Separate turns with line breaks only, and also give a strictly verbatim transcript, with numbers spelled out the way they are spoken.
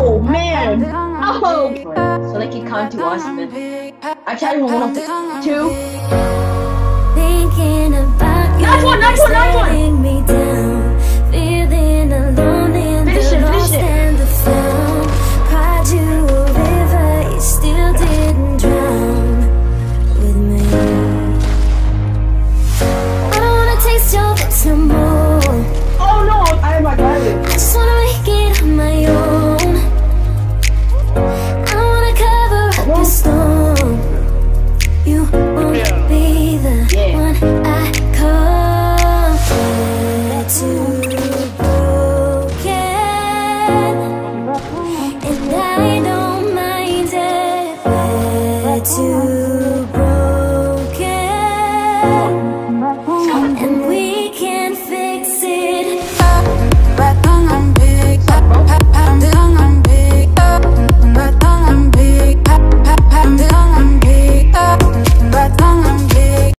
Oh man! Oh! So they can come to us, man. I tried one, one, two. Nice one, nice one, nice one!